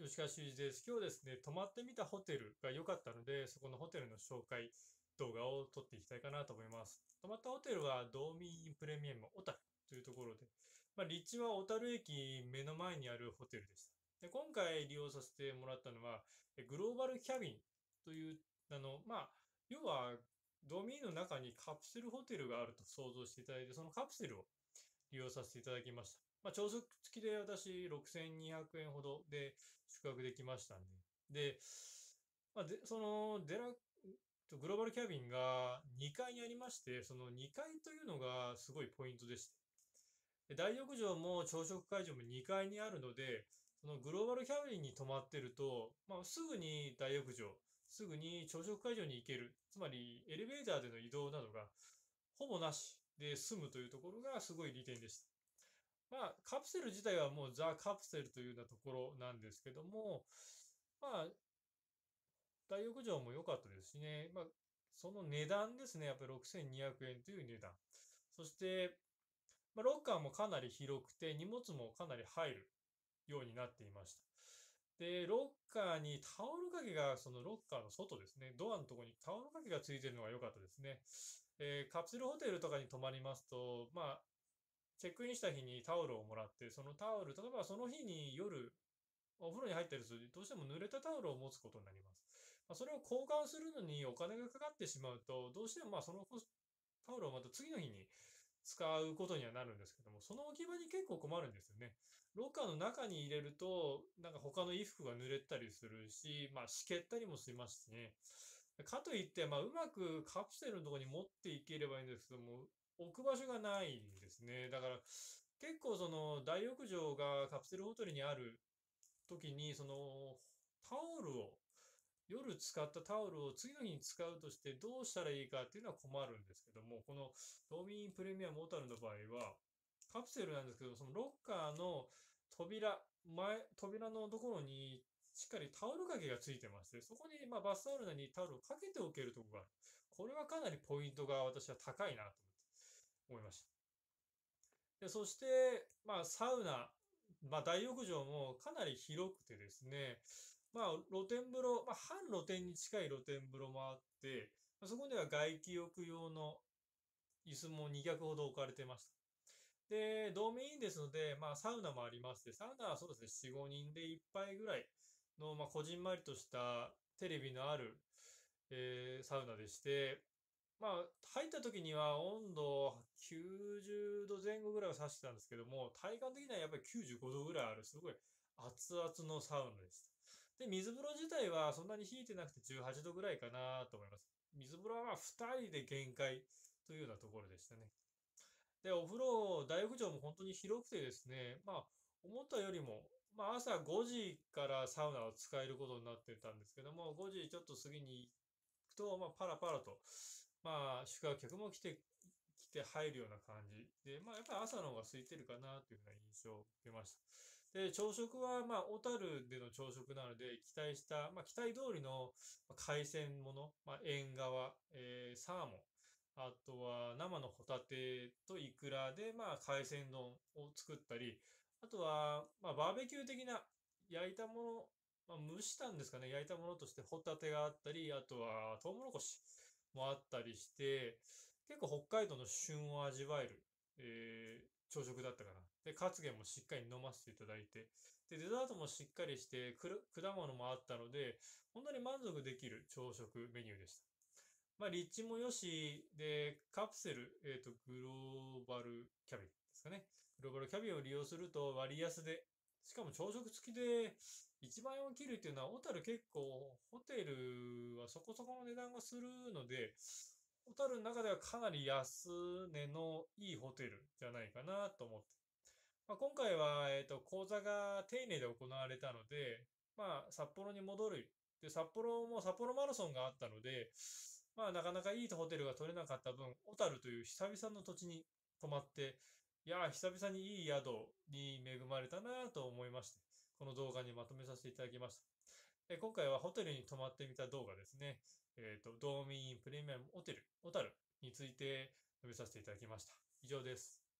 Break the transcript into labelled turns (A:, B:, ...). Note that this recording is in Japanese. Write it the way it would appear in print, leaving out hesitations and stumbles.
A: 吉川修司です。今日ですね、泊まってみたホテルが良かったので、そこのホテルの紹介動画を撮っていきたいかなと思います。泊まったホテルは、ドーミーインプレミアム小樽というところで、立地は小樽駅目の前にあるホテルでした。で、今回利用させてもらったのは、グローバルキャビンという、要は、ドーミーの中にカプセルホテルがあると想像していただいて、そのカプセルを利用させていただきました。朝食付きで私6200円ほどで宿泊できましたんで。で、そのグローバルキャビンが2階にありまして、その2階というのがすごいポイントでして。大浴場も朝食会場も2階にあるので、そのグローバルキャビンに泊まってると、すぐに大浴場、すぐに朝食会場に行ける。つまり、エレベーターでの移動などがほぼなしで済むというところがすごい利点でした。カプセル自体はもうザ・カプセルというようなところなんですけども、まあ、大浴場も良かったですしね。その値段ですね。やっぱり6200円という値段。そして、ロッカーもかなり広くて、荷物もかなり入るようになっていました。で、ロッカーにタオル掛けが、そのロッカーの外ですね。ドアのところにタオル掛けがついてるのが良かったですね。カプセルホテルとかに泊まりますと、チェックインした日にタオルをもらって、そのタオル、例えばその日に夜、お風呂に入ったりすると、どうしても濡れたタオルを持つことになります。それを交換するのにお金がかかってしまうと、どうしてもそのタオルをまた次の日に使うことにはなるんですけども、その置き場に結構困るんですよね。ロッカーの中に入れると、なんか他の衣服が濡れたりするし、湿気ったりもしますしね。かといって、うまくカプセルのところに持っていければいいんですけども、置く場所がないんですね。だから、結構その大浴場がカプセルホテルにある時に、そのタオルを、夜使ったタオルを次の日に使うとしてどうしたらいいかっていうのは困るんですけども、このドーミープレミアム小樽の場合は、カプセルなんですけど、そのロッカーの扉のところにしっかりタオル掛けがついてまして、そこにバスタオルなりタオルをかけておけるところがある。これはかなりポイントが私は高いなと思いました。で、そして、サウナ、大浴場もかなり広くてですね、露天風呂、半露天に近い露天風呂もあって、そこでは外気浴用の椅子も2脚ほど置かれてました。で、ドームインですので、サウナもありまして、サウナはそうですね、4、5人で1杯ぐらいの、こじんまりとしたテレビのある、サウナでして、入った時には温度90度前後ぐらいを指してたんですけども、体感的にはやっぱり95度ぐらいある、すごい熱々のサウナでした。で、水風呂自体はそんなに冷えてなくて18度ぐらいかなと思います。水風呂は2人で限界というようなところでしたね。で、お風呂、大浴場も本当に広くてですね、思ったよりも、朝5時からサウナを使えることになってたんですけども、5時ちょっと過ぎに行くと、パラパラと、宿泊客も来て入るような感じで、やっぱり朝の方が空いてるかなというような印象を受けました。で、朝食は、小樽での朝食なので、期待通りの海鮮もの、縁側、サーモン、あとは生のホタテとイクラで、海鮮丼を作ったり、あとは、バーベキュー的な焼いたもの、蒸したんですかね、焼いたものとしてホタテがあったり、あとはトウモロコシもあったりして、結構北海道の旬を味わえる、朝食だったかな。で、カツゲもしっかり飲ませていただいて、で、デザートもしっかりして、果物もあったので、本当に満足できる朝食メニューでした。立地も良し、で、カプセル、グローバルキャビンですかね。グローバルキャビンを利用すると割安で、しかも朝食付きで1万円を切るっていうのは、小樽結構、ホテルはそこそこの値段がするので、小樽の中ではかなり安値のいいホテルじゃないかなと思って。今回は、講座が丁寧で行われたので、札幌に戻る。で、札幌も札幌マラソンがあったので、なかなかいいホテルが取れなかった分、小樽という久々の土地に泊まって、いやー、久々にいい宿に恵まれたなと思いまして、この動画にまとめさせていただきました。今回はホテルに泊まってみた動画ですね。ドーミーインプレミアムホテル、小樽について述べさせていただきました。以上です。